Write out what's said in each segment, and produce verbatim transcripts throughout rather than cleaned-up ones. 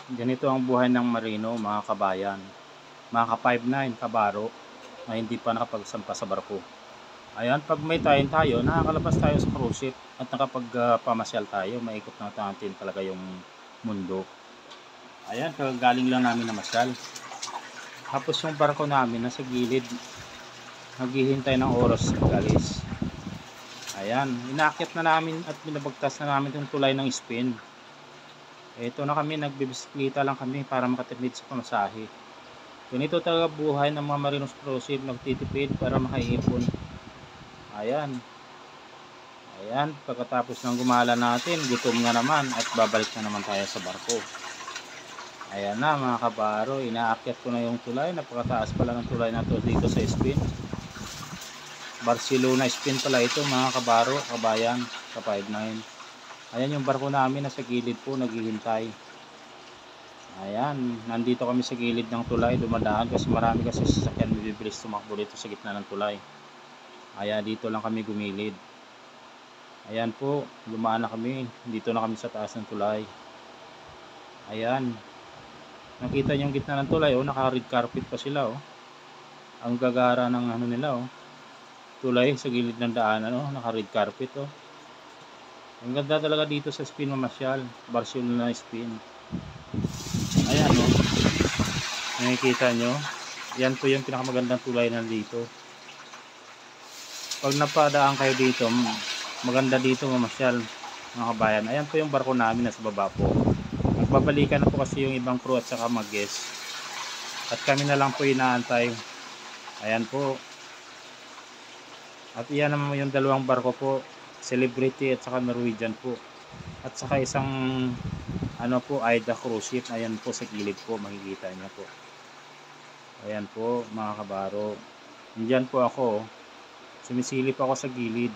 Ganito ang buhay ng marino, mga kabayan, mga ka five nine kabaro na hindi pa nakapagsampa sa barko. Ayan, pag may time tayo, nakakalabas tayo sa cruise ship at nakapagpamasyal tayo, maikot na natin talaga yung mundo. Ayan, kagagaling lang namin na masyal. Tapos yung barko namin nasa gilid, naghihintay ng oras mag-alis. Ayan, inaakyat na namin at binabagtas na namin yung tulay ng spin. Ito na kami, nagbibisikleta lang kami para makatipid sa pamasahe. Ganito talaga buhay ng mga marinos cruise ship, nagtitipid para makaipon. Ayan. Ayan, pagkatapos ng gumala natin, gutom na naman at babalik na naman tayo sa barko. Ayan na mga kabaro, inaakyat ko na yung tulay. Napakataas pala ng tulay na to dito sa spin. Barcelona spin pala ito mga kabaro, kabayan, ka five nine. Ayan yung barko namin, nasa gilid po, naghihintay. Ayan, nandito kami sa gilid ng tulay, dumadaan kasi marami kasi sasakyan bibilis tumakbo dito sa gitna ng tulay. Ayan, dito lang kami gumilid. Ayan po, lumaan na kami, dito na kami sa taas ng tulay. Ayan, nakita niyo yung gitna ng tulay, oh, naka red carpet pa sila, oh. Ang gagara ng ano nila, oh. Tulay sa gilid ng daanan, oh, naka red carpet, oh. Ang ganda talaga dito sa spin mamasyal, Barcelona spin. Ayan, oh. Nakikita nyo, yan po yung pinakamagandang tulay na dito. Pag napadaan kayo dito, maganda dito mamasyal mga kabayan. Ayan po yung barko namin, nasa baba po. Nagbabalikan na po kasi yung ibang crew at saka mag-guest. At kami na lang po inaantay. Ayan po. At iyan naman yung dalawang barko po, Celebrity at saka Norwegian po. At saka isang ano po, Aida cruise ship. Ayan po sa gilid po, makikita niyo po. Ayan po mga kabaro. Diyan po ako, sumisilip ako sa gilid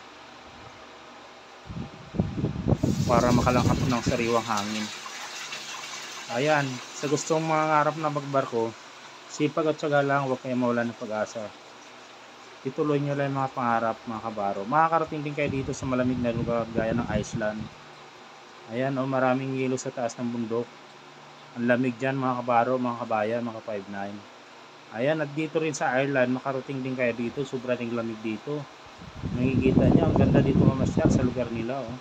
para makalangkap ng sariwang hangin. Ayan, sa gustong mangarap na magbarko, sipag at syaga lang, huwag kayong mawalan ng pag-asa. Ituloy nyo lang yung mga pangarap mga kabaro. Makakarating din kayo dito sa malamig na lugar gaya ng Iceland. Ayan, oh, maraming yelo sa taas ng bundok. Ang lamig dyan mga kabaro, mga kabayan, mga five nine. Ayan, at dito rin sa Ireland, makarating din kayo dito, sobrang lamig dito. Nakikita nyo, ang ganda dito mamasyal sa lugar nila, oh.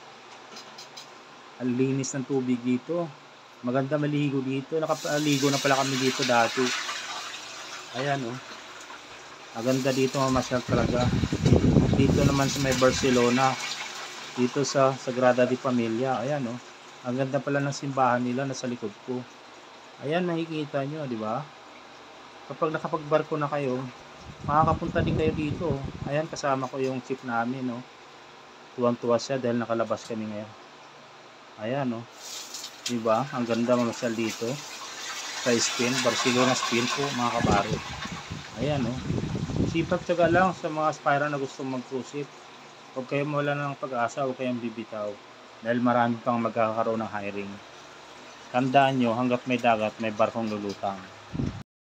Ang linis ng tubig dito, maganda maligo dito. Nakapaligo na pala kami dito dati. Ayan, oh, ang ganda dito mamasyal talaga. Dito naman sa may Barcelona, dito sa Sagrada de Familia, ayan, oh, ang ganda pala ng simbahan nila nasa likod ko. Ayan, makikita nyo, di ba? Kapag nakapagbarko na kayo, makakapunta din kayo dito. Ayan, kasama ko yung chief namin, no. Tuwang-tuwa siya dahil nakalabas kami ngayon. Ayan, no. Diba? Ang ganda mamasyal dito sa spin, Barcelona spin po mga kabaro. Ayan, no. Sipag tsaga lang sa mga aspirant na gusto mag-cruise ship. Huwag kayong mawala ng pag-asa, huwag kayong bibitaw. Dahil marami pang magkakaroon ng hiring. Tandaan nyo, hanggat may dagat, may barkong lulutang.